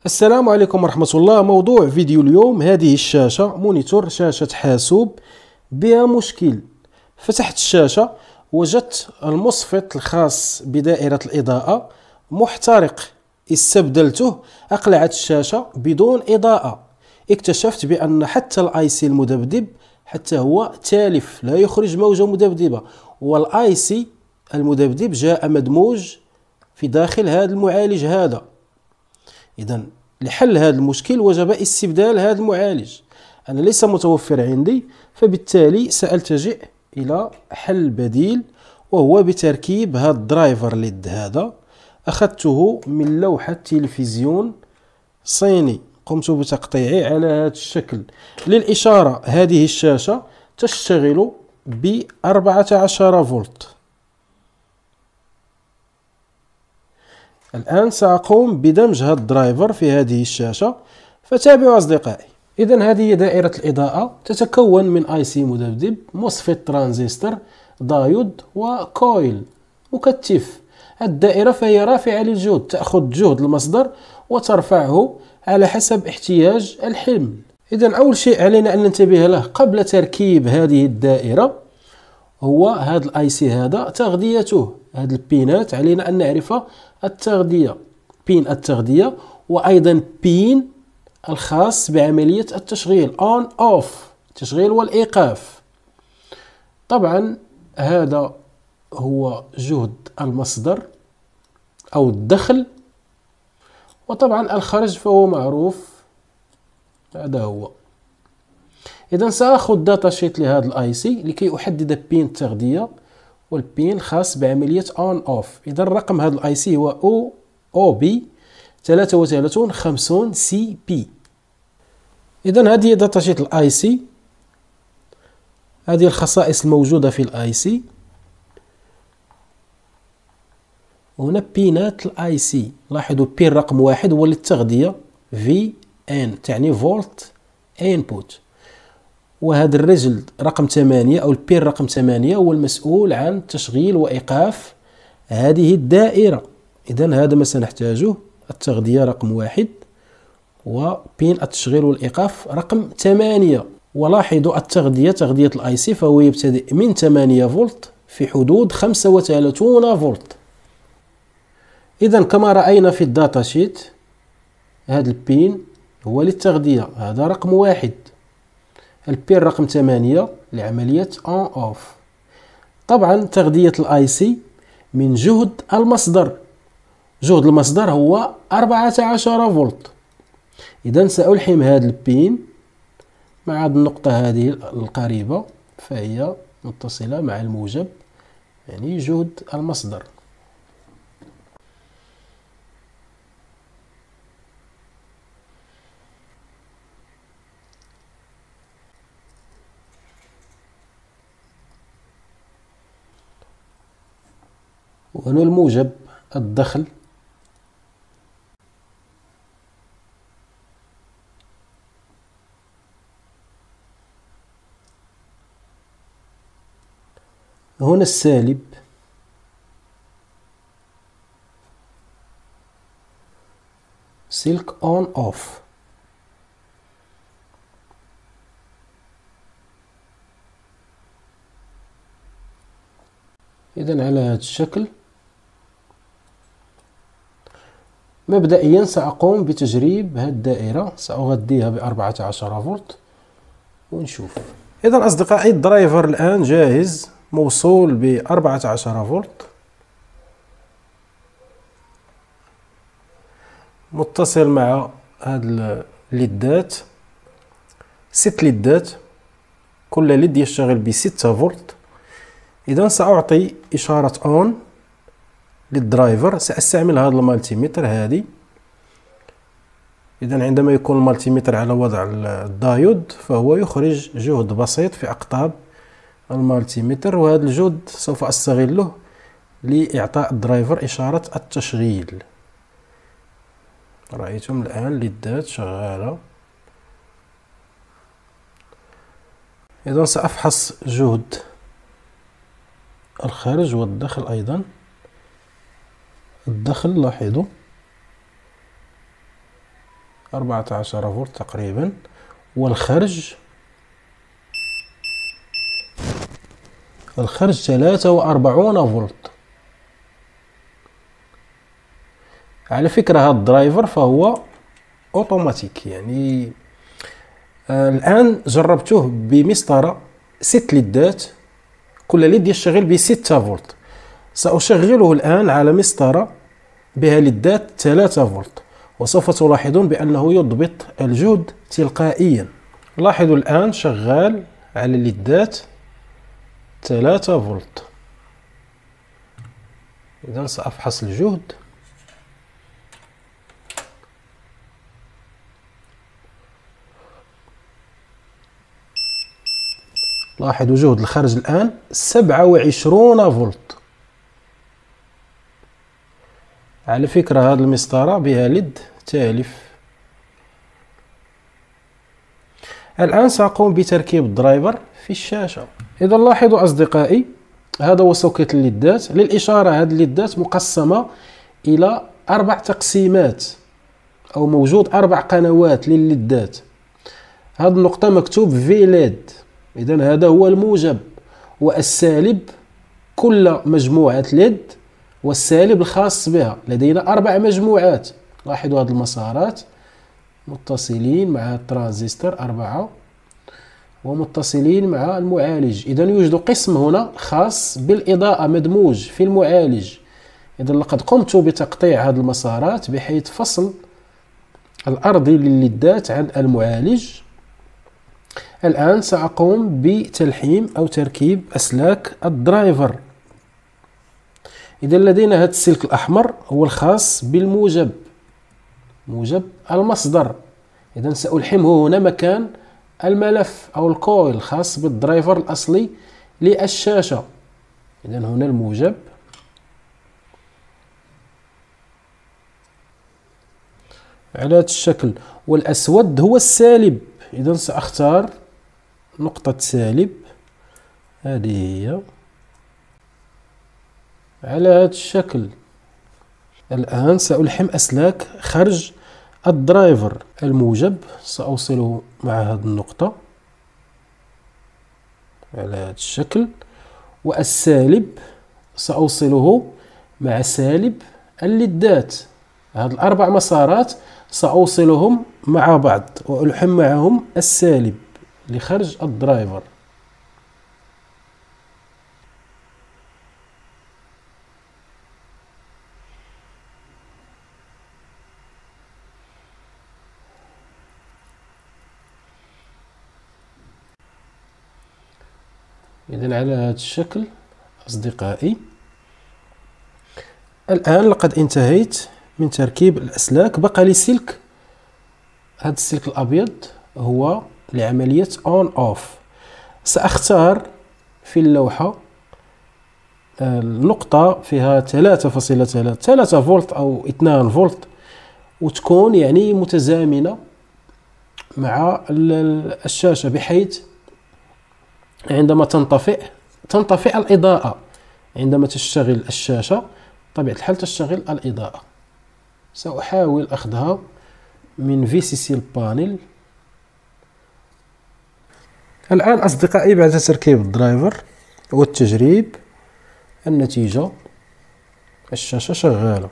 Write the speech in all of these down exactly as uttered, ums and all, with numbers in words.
السلام عليكم ورحمة الله. موضوع فيديو اليوم: هذه الشاشة مونيتور شاشة حاسوب بها مشكل. فتحت الشاشة وجدت المصفط الخاص بدائرة الإضاءة محترق. استبدلته، أقلعت الشاشة بدون إضاءة. اكتشفت بأن حتى الاي سي المذبذب حتى هو تالف، لا يخرج موجة مذبذبة، والاي سي المذبذب جاء مدموج في داخل هذا المعالج هذا. إذا لحل هذا المشكل وجب استبدال هذا المعالج. أنا ليس متوفر عندي، فبالتالي سألتجئ إلى حل بديل، وهو بتركيب هذا الدرايفر ليد هذا. أخذته من لوحة تلفزيون صيني، قمت بتقطيعه على هذا الشكل. للإشارة، هذه الشاشة تشتغل ب أربعة عشر فولت. الآن سأقوم بدمج هذا الدرايفر في هذه الشاشة، فتابعوا أصدقائي. إذا هذه دائرة الإضاءة، تتكون من آي سي مذبذب، مصفط ترانزستور، دايود، وكويل مكثف. الدائرة فهي رافعة للجهد، تأخذ جهد المصدر وترفعه على حسب احتياج الحمل. إذا أول شيء علينا أن ننتبه له قبل تركيب هذه الدائرة هو هذا الاي سي هذا، تغذيته. هذه البينات علينا أن نعرف التغذية، بين التغذية، وأيضا بين الخاص بعملية التشغيل on off، التشغيل والإيقاف. طبعا هذا هو جهد المصدر أو الدخل، وطبعا الخرج فهو معروف، هذا هو. إذا سأخذ داتا شيت لهذا الاي سي لكي أحدد بين التغذية والبين الخاص بعملية on off. إذا رقم هذا الاي سي هو او او بي ثلاثة وثلاثين خمسين سي بي. إذا هذه داتا شيت الاي سي، هذه الخصائص الموجودة في الاي سي. هنا بينات الاي سي، لاحظوا بين رقم واحد هو للتغذية في ان، تعني فولت انبوت. وهذا الرجل رقم ثمانية أو البين رقم ثمانية هو المسؤول عن تشغيل وإيقاف هذه الدائرة. إذا هذا ما سنحتاجه، التغذية رقم واحد، وبين التشغيل والإيقاف رقم ثمانية. ولاحظوا التغذية، تغذية الآي سي فهو يبتدئ من ثمانية فولت في حدود خمسة وثلاثين فولت. إذا كما رأينا في الداتا شيت، هذا البين هو للتغذية، هذا رقم واحد. البين رقم ثمانية لعملية on off. طبعا تغذية الاي سي من جهد المصدر، جهد المصدر هو أربعة عشر فولت. إذا سألحم هذا البين مع هذه النقطة هذه القريبة، فهي متصلة مع الموجب، يعني جهد المصدر. وهنا الموجب الدخل. هنا السالب. سلك اون اوف. إذن على هذا الشكل مبدئيا سأقوم بتجريب هذه الدائرة، سأغذيها بأربعة عشر فولت ونشوف. إذا أصدقائي، الدرايفر الآن جاهز، موصول بأربعة عشر فولت، متصل مع هذه الليدات، ست ليدات، كل ليد يشتغل بستة فولت. إذا سأعطي إشارة أون للدرايفر، سأستعمل هذا المالتيمتر هذه. إذا عندما يكون المالتيمتر على وضع الدايود فهو يخرج جهد بسيط في أقطاب المالتيمتر، وهذا الجهد سوف أستغله لإعطاء الدرايفر إشارة التشغيل. رأيتم الآن ليدات شغالة. إذا سأفحص جهد الخارج والدخل أيضا. الدخل لاحظوا أربعة عشر فولت تقريبا، والخرج الخرج ثلاثة وأربعون فولت. على فكرة هذا الدرايفر فهو اوتوماتيك، يعني آه الآن جربته بمسطرة ست ليدات، كل ليد يشتغل بستة فولت. سأشغله الآن على مسطرة بها ليدات ثلاثة فولت، وسوف تلاحظون بأنه يضبط الجهد تلقائيا. لاحظوا الآن شغال على الليدات ثلاثة فولت. إذا سأفحص الجهد. لاحظوا جهد الخرج الآن سبعة وعشرون فولت. على فكرة هذه المسطرة بها ليد تالف. الآن سأقوم بتركيب الدرايفر في الشاشة. إذا لاحظوا أصدقائي، هذا هو سوكت الليدات. للإشارة هذه الليدات مقسمة إلى أربع تقسيمات، أو موجود أربع قنوات للليدات. هذه النقطة مكتوب في ليد، إذا هذا هو الموجب والسالب كل مجموعة ليد والسالب الخاص بها. لدينا أربع مجموعات. لاحظوا هذه المسارات متصلين مع الترانزستور أربعة، ومتصلين مع المعالج. إذا يوجد قسم هنا خاص بالإضاءة مدموج في المعالج. إذا لقد قمت بتقطيع هذه المسارات بحيث فصل الأرضي للليدات عن المعالج. الآن سأقوم بتلحيم أو تركيب أسلاك الدرايفر. إذا لدينا هذا السلك الأحمر هو الخاص بالموجب، موجب المصدر. إذا سألحمه هنا مكان الملف أو الكويل الخاص بالدرايفر الأصلي للشاشة. إذا هنا الموجب، على هذا الشكل، والأسود هو السالب. إذا سأختار نقطة سالب، هذه هي على هذا الشكل. الآن سألحم أسلاك خرج الدرايفر. الموجب سأوصله مع هذه النقطة على هذا الشكل، والسالب سأوصله مع سالب الليدات. هذه الأربع مسارات سأوصلهم مع بعض وألحم معهم السالب لخرج الدرايفر. إذن على هذا الشكل أصدقائي، الآن لقد انتهيت من تركيب الأسلاك. بقى لي سلك، هذا السلك الأبيض هو لعملية أون أوف. سأختار في اللوحة النقطة فيها ثلاثة فاصلة ثلاثة فولت أو اثنين فولت، وتكون يعني متزامنة مع الشاشة، بحيث عندما تنطفئ تنطفئ الإضاءة. عندما تشتغل الشاشة بطبيعة الحال تشتغل الإضاءة. سأحاول أخذها من في سي سي البانل. الآن أصدقائي، بعد تركيب الدرايفر والتجريب، النتيجة الشاشة شغالة.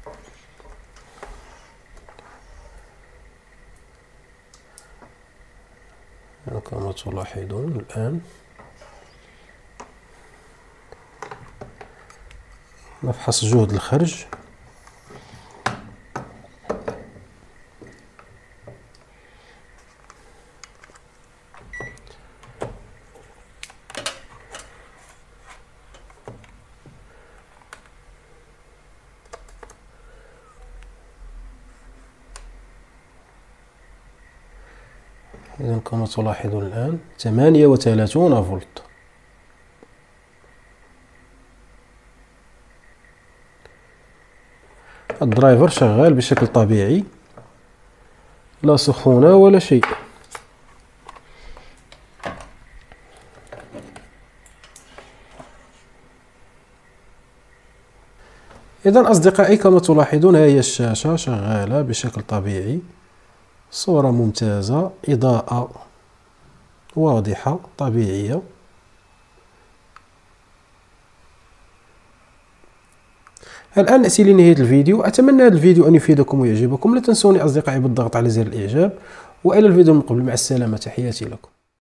كما تلاحظون الآن نفحص جهد الخرج. إذا كما تلاحظون الآن ثمانية وثلاثون فولت. الدرايفر شغال بشكل طبيعي، لا سخونة ولا شيء. إذا أصدقائي، كما تلاحظون هي الشاشة شغالة بشكل طبيعي. صورة ممتازة، إضاءة واضحة طبيعية. الآن نأتي لنهاية الفيديو. أتمنى هذا الفيديو أن يفيدكم ويعجبكم. لا تنسوني أصدقائي بالضغط على زر الإعجاب، وإلى الفيديو من قبل. مع السلامة، تحياتي لكم.